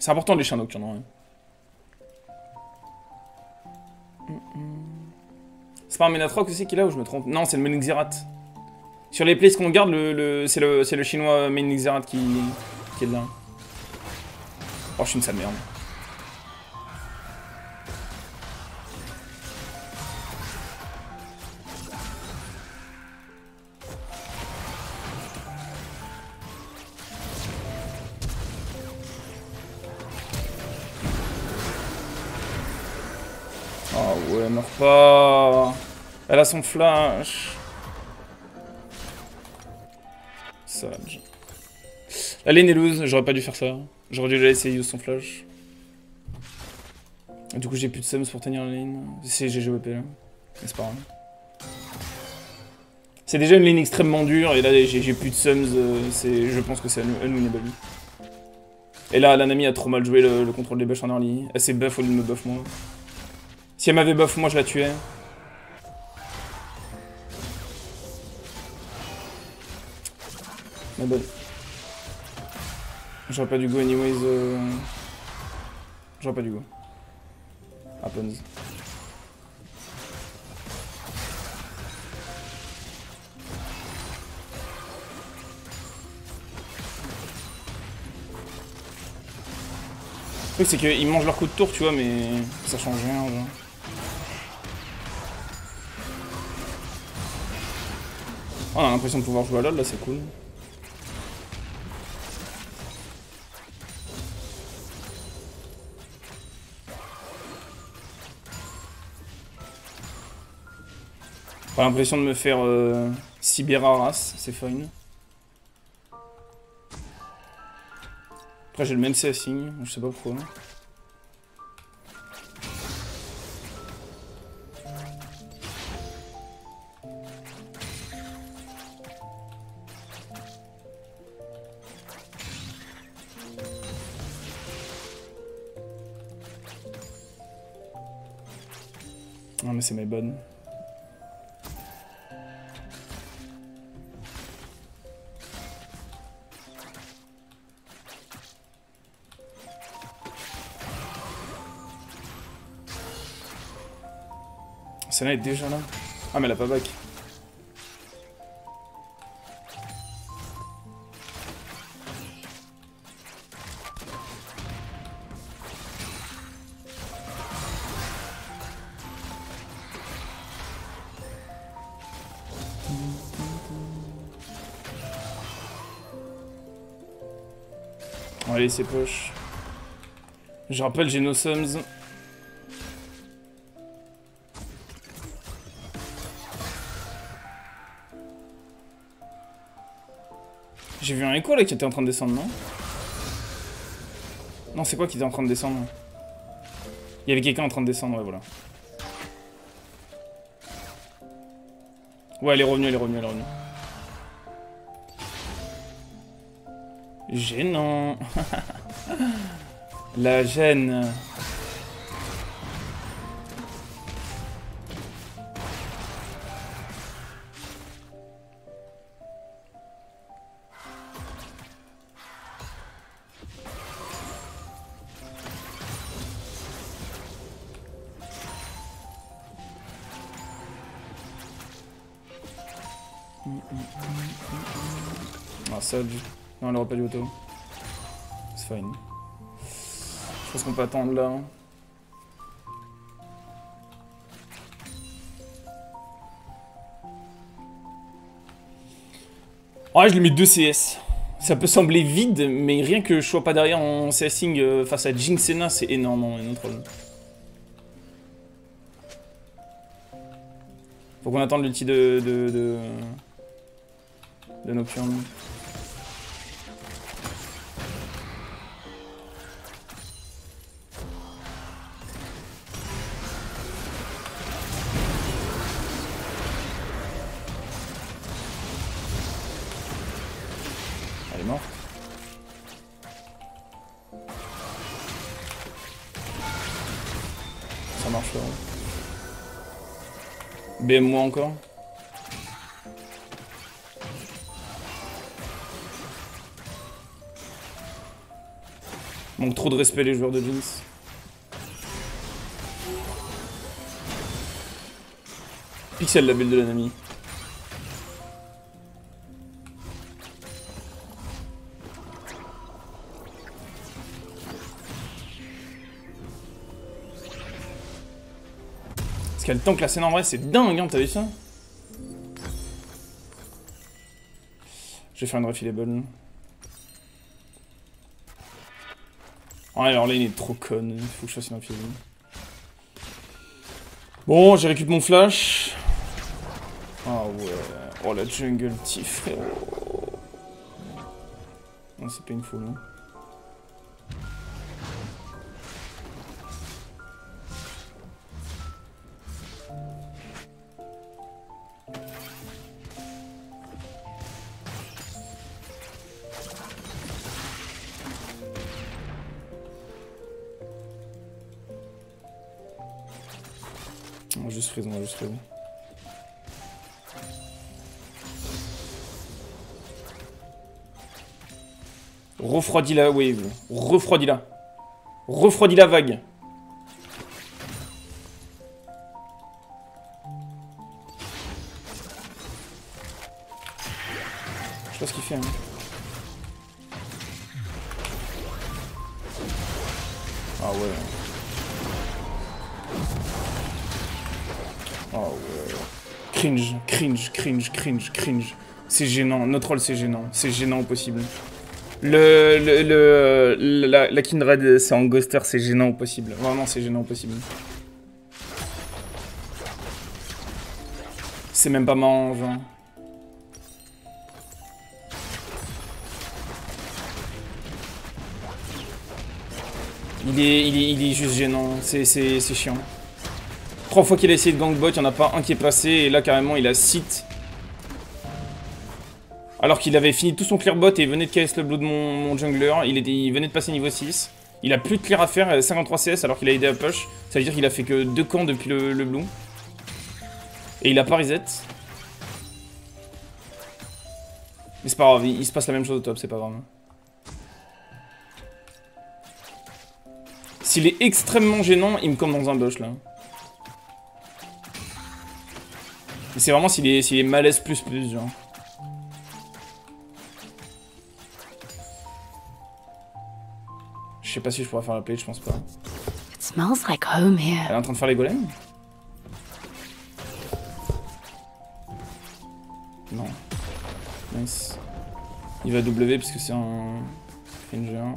C'est important les chiens nocturnes, ouais. C'est pas un Ménatroc aussi qu'il a ou je me trompe? Non, c'est le Menexerat. Sur les plays qu'on garde, c'est le chinois Menexerat qui est là. Oh, je suis une sale merde. Oh ouais, meurs pas. Elle a son flash. Sage. La lane est loose, j'aurais pas dû faire ça. J'aurais dû la laisser use son flash. Du coup j'ai plus de sums pour tenir la lane. C'est GGWP là. Mais c'est pas grave. C'est déjà une lane extrêmement dure et là j'ai plus de sums. Je pense que c'est unwinnable. Et là la Nami a trop mal joué le contrôle des buffs en early. Elle s'est buff au lieu de me buff moi. Si elle m'avait buff moi je la tuais. Mais bon. J'aurais pas dû go anyways. J'aurais pas dû go. Happens. Le truc c'est qu'ils mangent leur coup de tour tu vois mais ça change rien genre. Oh, on a l'impression de pouvoir jouer à LoL là c'est cool. J'ai l'impression de me faire Sibiraras, c'est fine. Après j'ai le même CSing, je sais pas pourquoi. Non mais c'est mes bonnes. Senna est déjà là. Ah mais elle a pas back. Allez c'est poche. Je rappelle j'ai no sums. J'ai vu un écho là qui était en train de descendre, non? Non, c'est quoi qui était en train de descendre? Il y avait quelqu'un en train de descendre, ouais, voilà. Ouais, elle est revenue, elle est revenue, elle est revenue. Gênant. La gêne. Ah ça, non elle aura pas du auto. C'est fine. Je pense qu'on peut attendre là. Ouais je lui mets 2 CS. Ça peut sembler vide, mais rien que je sois pas derrière en CSing face à Jinx Senna, c'est énorme en notre rôle. Faut qu'on attende l'ulti de Nocturne. Elle est morte. Ça marche là. BM moi encore. Manque trop de respect les joueurs de Jinx. Pixel la bulle de l'ennemi. Parce qu'elle tank la scène en vrai, c'est dingue, hein, t'as vu ça? Je vais faire une refillable. Ouais, alors là, il est trop conne. Il faut que je fasse une refillable. Bon, j'ai récupéré mon flash. Ah ouais. Oh, la jungle, petit frérot. Non, c'est pas une foule, hein. On va juste freeze, on va juste freeze. Refroidis la wave. Refroidis la. Refroidis la vague. Je sais pas ce qu'il fait, hein. Ah ouais. Oh ouais. Cringe, cringe, cringe, cringe, cringe. C'est gênant. Notre rôle, c'est gênant. C'est gênant au possible. La Kindred, c'est en ghoster, c'est gênant au possible. Vraiment, c'est gênant au possible. C'est même pas marrant, genre. Il est juste gênant. C'est chiant. 3 fois qu'il a essayé de gangbot, il n'y en a pas un qui est passé. Et là, carrément, il a sit. Alors qu'il avait fini tout son clearbot et il venait de KS le blue de mon jungler. Il venait de passer niveau 6. Il a plus de clear à faire, 53 CS alors qu'il a aidé à push. Ça veut dire qu'il a fait que 2 camps depuis le blue. Et il a pas reset. Mais c'est pas grave, il se passe la même chose au top, c'est pas grave. S'il est extrêmement gênant, il me comme dans un bush là. Mais c'est vraiment s'il est malaise plus genre. Je sais pas si je pourrais faire la play, je pense pas. It smells like home here. Elle est en train de faire les golems? Non. Nice. Il va W parce que c'est un Ranger.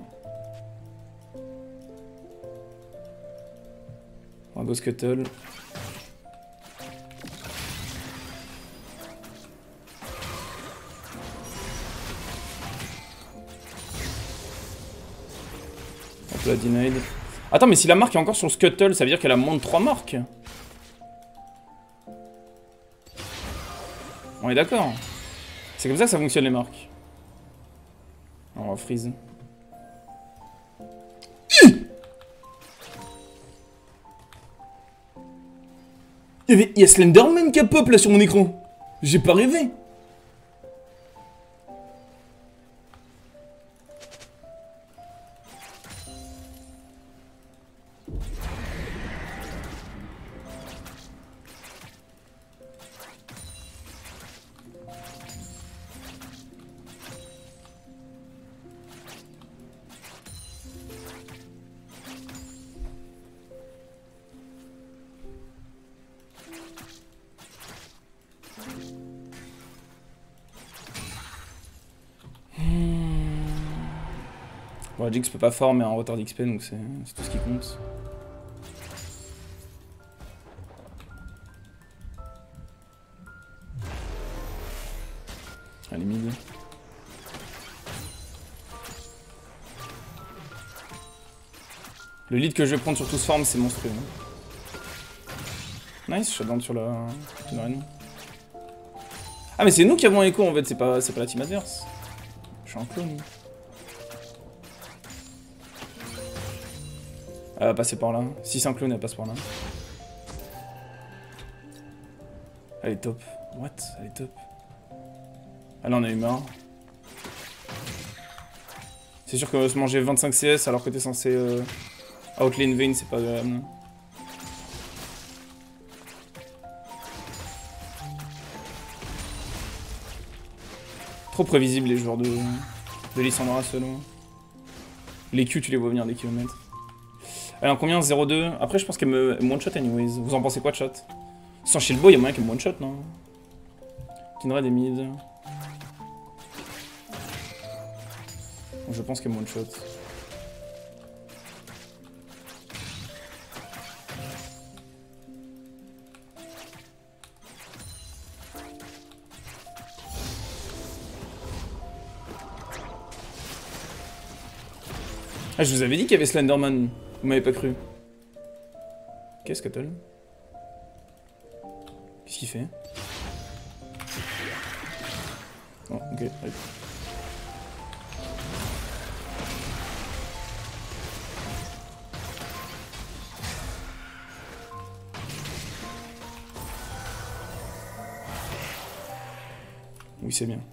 On va go scuttle. Hop là, denied. Attends, mais si la marque est encore sur le scuttle, ça veut dire qu'elle a moins de 3 marques. On est d'accord. C'est comme ça que ça fonctionne les marques. On va freeze. Il y a Slenderman qui a pop là sur mon écran. J'ai pas rêvé. Bon, Jinx peut pas fort, mais en retard d'XP, donc c'est tout ce qui compte. Allez, mid. Le lead que je vais prendre sur tous forme, c'est monstrueux. Nice, shutdown sur la arène. Ah, mais c'est nous qui avons un écho en fait, c'est pas la team adverse. Je suis un clone. Elle va passer par là. Si c'est un clone, elle passe par là. Elle est top. What? Elle est top. Elle en a eu marre. C'est sûr que se manger 25 CS alors que t'es censé outlane Vayne, c'est pas agréable. Trop prévisible les joueurs de Lissandra seulement. Les Q tu les vois venir des kilomètres. Alors combien 0-2. Après je pense qu'elle me one-shot anyways. Vous en pensez quoi de chat? Sans Shieldboy, il y a moyen qu'elle me one-shot, non? Kindred des mid. Je pense qu'elle me one-shot. Ah, je vous avais dit qu'il y avait Slenderman. Vous m'avez pas cru. Qu'est-ce que t'as? Qu'est-ce qu'il fait? Oh, ok. Allez. Oui, c'est bien.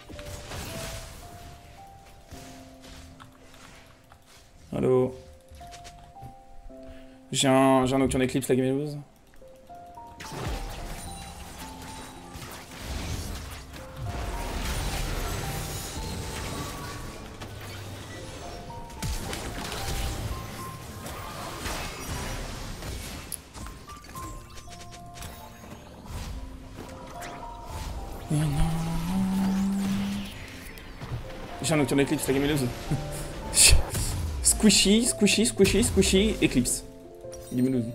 Allô. J'ai un Nocturne Eclipse, la gameuse. J'ai un Nocturne Eclipse, la gameuse. Squishy, squishy, squishy, squishy, Eclipse. Gimelouse.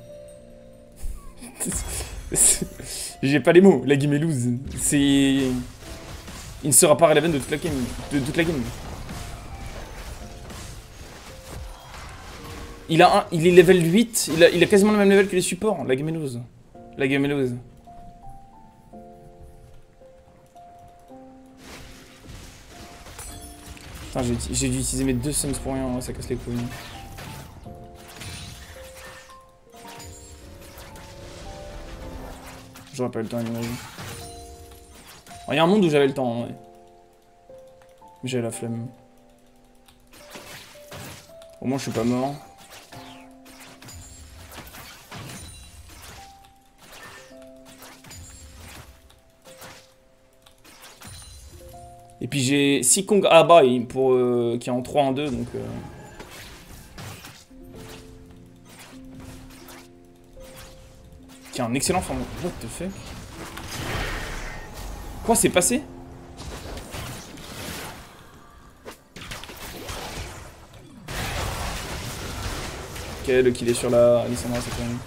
J'ai pas les mots, la Gimelouse. C'est... Il ne sera pas relevant de toute la game. De toute la game. Il est level 8, il a quasiment le même level que les supports, la Gimelouse. La Gimelouse. Putain, j'ai dû utiliser mes 2 suns pour rien, ça casse les couilles. J'aurais pas eu le temps, imagine. Il y a un monde où j'avais le temps, ouais. Mais j'ai la flemme. Au moins, je suis pas mort. Et puis j'ai Sikong Abai pour qui est en 3 en 2 donc qui est un excellent format. What the fuck? Quoi c'est passé? Ok, le kill est sur la Lissandra, c'est quand même.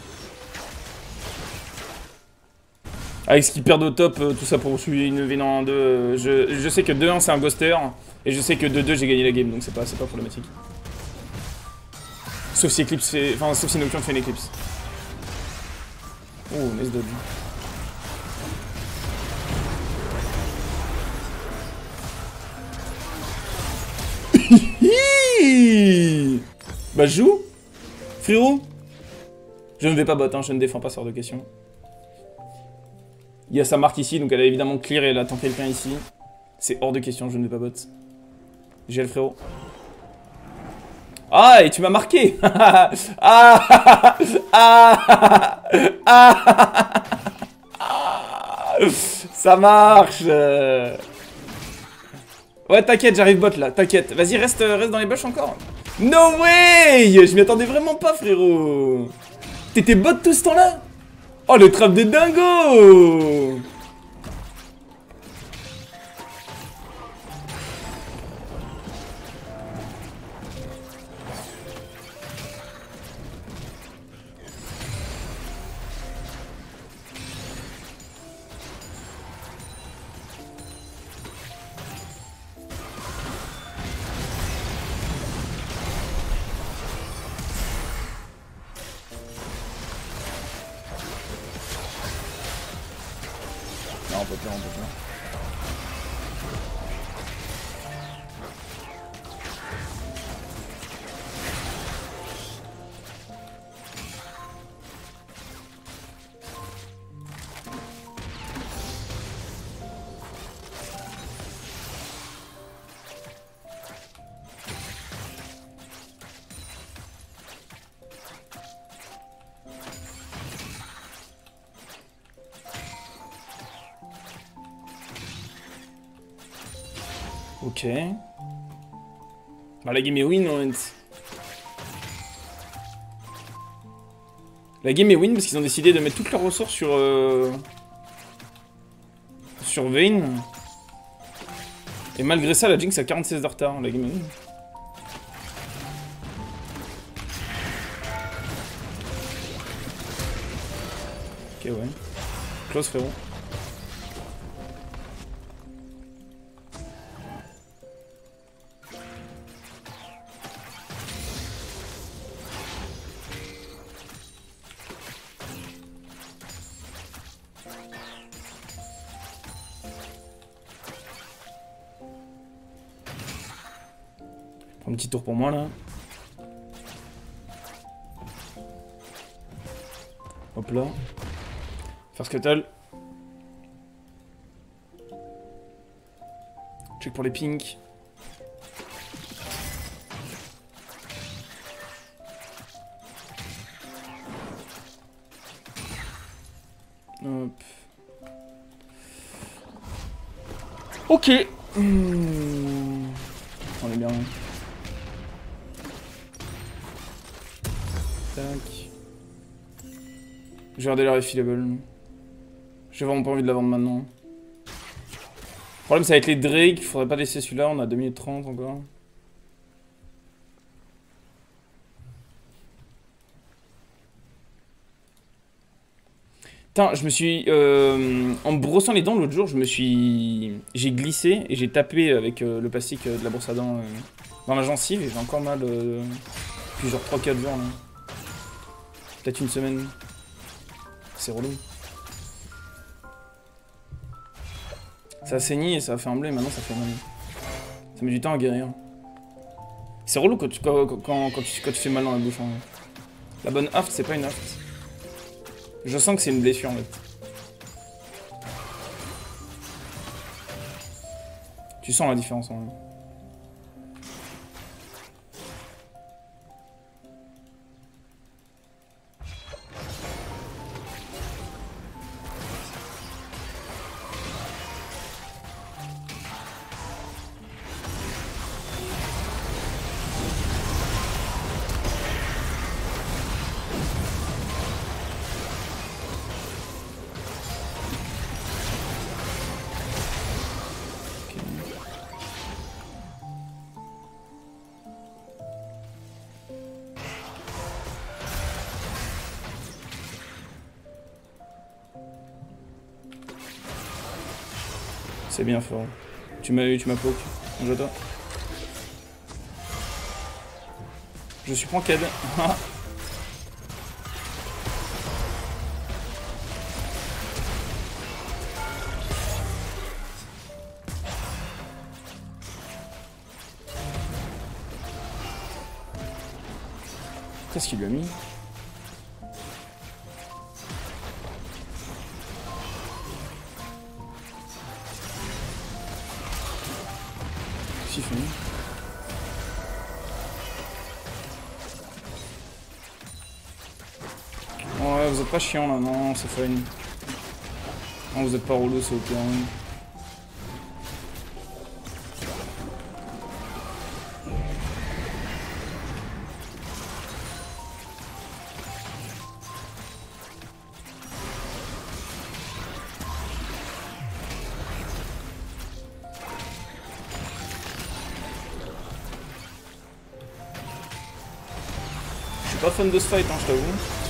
Avec ce qu'ils perdent au top, tout ça pour suivre une V en 2. Je sais que 2-1 c'est un ghoster, et je sais que 2-2 j'ai gagné la game, donc c'est pas problématique. Sauf si Eclipse fait. Enfin, sauf si Nocturne fait une Eclipse. Oh, nice dodge. Bah, joue frérot. Je ne vais pas bot, hein, je ne défends pas ce genre de question. Il y a sa marque ici, donc elle a évidemment clear et elle attend quelqu'un ici. C'est hors de question, je ne vais pas bot. J'ai le frérot. Ah, et tu m'as marqué. Ça marche. Ouais, t'inquiète, j'arrive bot là, t'inquiète. Vas-y, reste dans les bush encore. No way. Je m'y attendais vraiment pas, frérot. T'étais bot tout ce temps-là? Oh, le trap de dingo! Non, on peut pas, on peut pas. Ok. Bah la game est win en fait. La game est win parce qu'ils ont décidé de mettre toutes leurs ressources sur Vayne. Et malgré ça, la Jinx a 46 de retard. La game est win. Ok, ouais. Close, frérot. Prends un petit tour pour moi, là. Hop là. Faire scuttle. Check pour les pinks. Hop. Ok. On est bien. Tac. Je vais regarder la refillable. J'ai vraiment pas envie de la vendre maintenant. Le problème, ça va être les Drake. Il faudrait pas laisser celui-là. On a 2 minutes 30 encore. Putain, je me suis... en me brossant les dents l'autre jour, j'ai glissé et j'ai tapé avec le plastique de la brosse à dents dans la gencive et j'ai encore mal depuis genre 3-4 jours là. Peut-être une semaine. C'est relou. Ça a saigné et ça a fait un blé, maintenant ça fait mal. Ça met du temps à guérir. C'est relou quand tu fais mal dans la bouche. Hein. La bonne aft, c'est pas une aft. Je sens que c'est une blessure en fait. Tu sens la différence en fait. C'est bien fort. Tu m'as eu, tu m'as poke. On joue à toi. Je suis pranked. Qu'est-ce qu'il lui a mis? Siphon. Ouais, vous êtes pas chiant là, non, c'est fun. Non, vous êtes pas relou, c'est ok. Hein. Je suis pas fan de ce fight, hein, je t'avoue.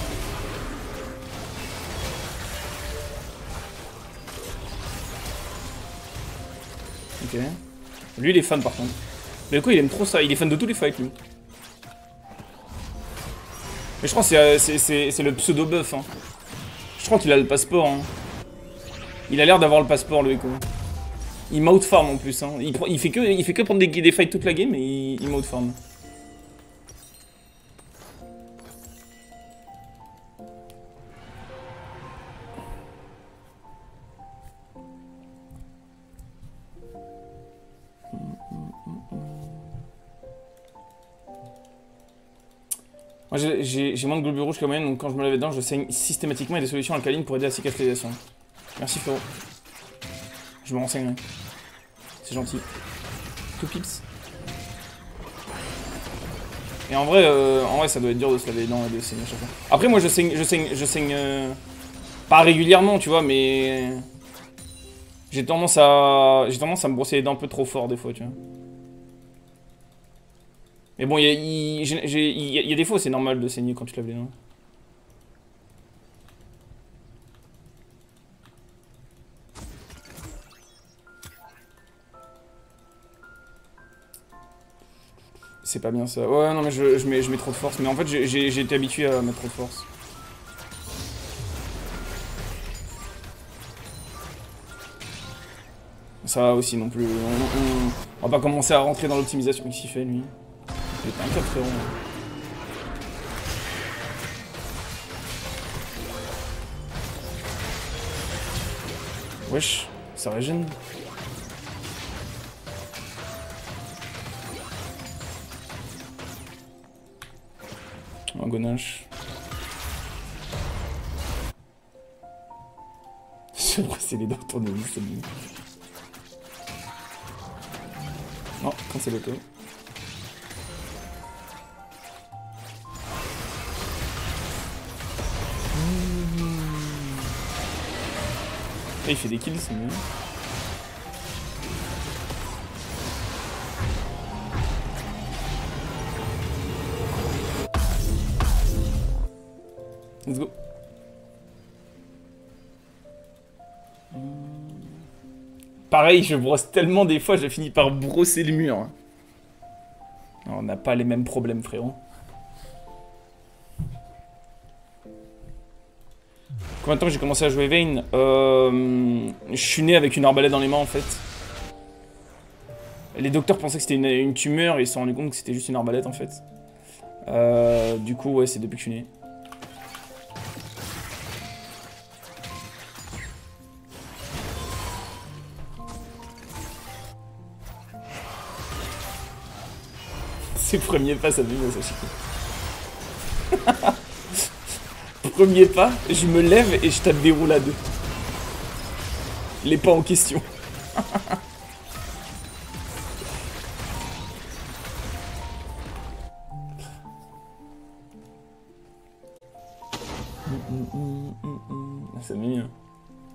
Ok. Lui, il est fan par contre. Mais du coup, il aime trop ça. Il est fan de tous les fights, lui. Mais je crois que c'est le pseudo buff. Hein. Je crois qu'il a le passeport. Hein. Il a l'air d'avoir le passeport, le Echo. Il mouth farm en plus. Hein. Il fait que prendre des fights toute la game et il mouth farm. Moi j'ai moins de globules rouges que la moyenne, donc quand je me lave les dents, je saigne systématiquement et des solutions alcalines pour aider à la cicatrisation. Merci frérot. Je me renseignerai. C'est gentil. tout pips. Et en vrai, ça doit être dur de se laver les dents et de saigner à chaque fois. Après, moi, je saigne pas régulièrement, tu vois, mais j'ai tendance à me brosser les dents un peu trop fort des fois, tu vois. Mais bon, il y a des fois, c'est normal de saigner quand tu te laves les dents. C'est pas bien ça. Ouais, non, mais je mets trop de force. Mais en fait, j'ai été habitué à mettre trop de force. Ça va aussi non plus. On va pas commencer à rentrer dans l'optimisation qu'il s'y fait, lui. Il est un cap, frérot. Wesh, ça régène. Un gonache. Je vais brosser les dents autour de lui, c'est bien. Non, quand c'est l'auto. Et il fait des kills, c'est mieux. Let's go. Pareil, je brosse tellement des fois, je finis par brosser le mur. On n'a pas les mêmes problèmes, frérot. Combien de temps j'ai commencé à jouer Vayne? Je suis né avec une arbalète dans les mains, en fait. Les docteurs pensaient que c'était une tumeur et ils se sont rendus compte que c'était juste une arbalète, en fait. Du coup, ouais, c'est depuis que je suis né. C'est premier pas, ça me fait ça. Premier pas, je me lève et je tape des roulades. Les pas en question. Ça m'est bien.